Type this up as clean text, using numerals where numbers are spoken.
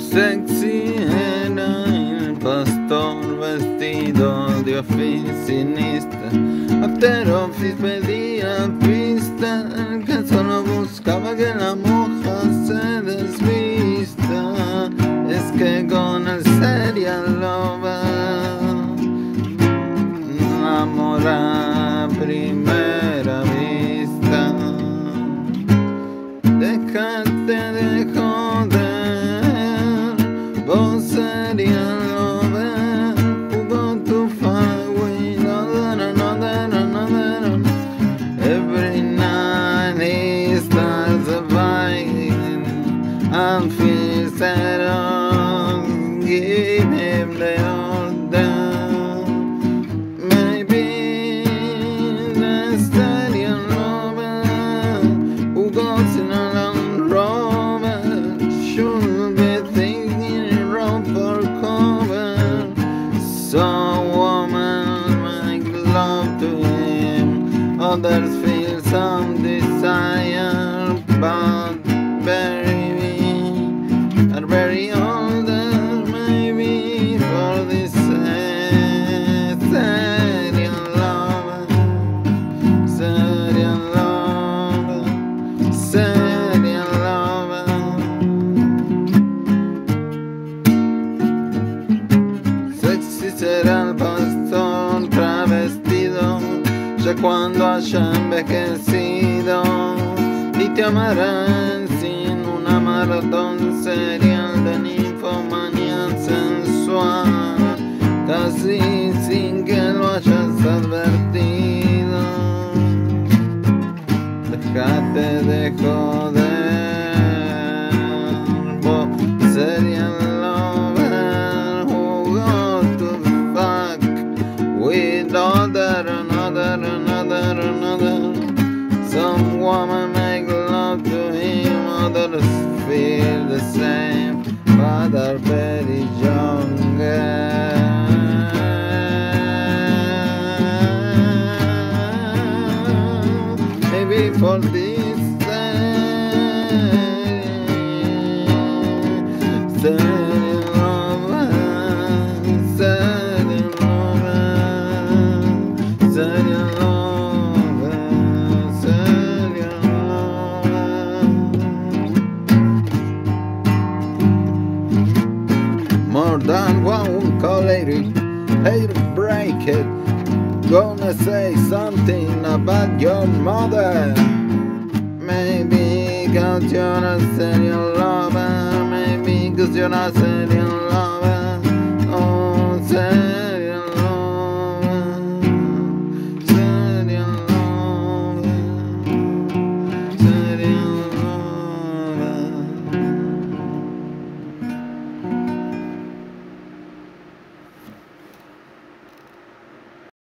Sexy era il pastor vestito di oficinista. After office pedía pista, que solo buscaba que la moja se desvista. Es que con el serial lover enamora a primera vista. Déjate de joder, vos serial lover, jugó tu fire with another. Every night he starts a fight and feels that give him the order. Maybe the serial lover who goes in a long rover should be thinking round for cover. So woman make love to him, others feel some desire, but are very older, maybe for this serial lover, serial lover, serial lover. Sexy será el pastor travestido, ya cuando haya envejecido, y te amarán sin una maratón serial de ninfomanía sensual, casi sin que lo hayas advertido. Déjate de joder, vos serial lover who go to fuck with another. Some woman make love to him, others feel the same, but are very young. Maybe for this serial lover, serial lover, serial lover, serial lover. More than one colleague, hate break it. Gonna say something about your mother. Maybe cause you're a serial lover, maybe cause you're a serial lover.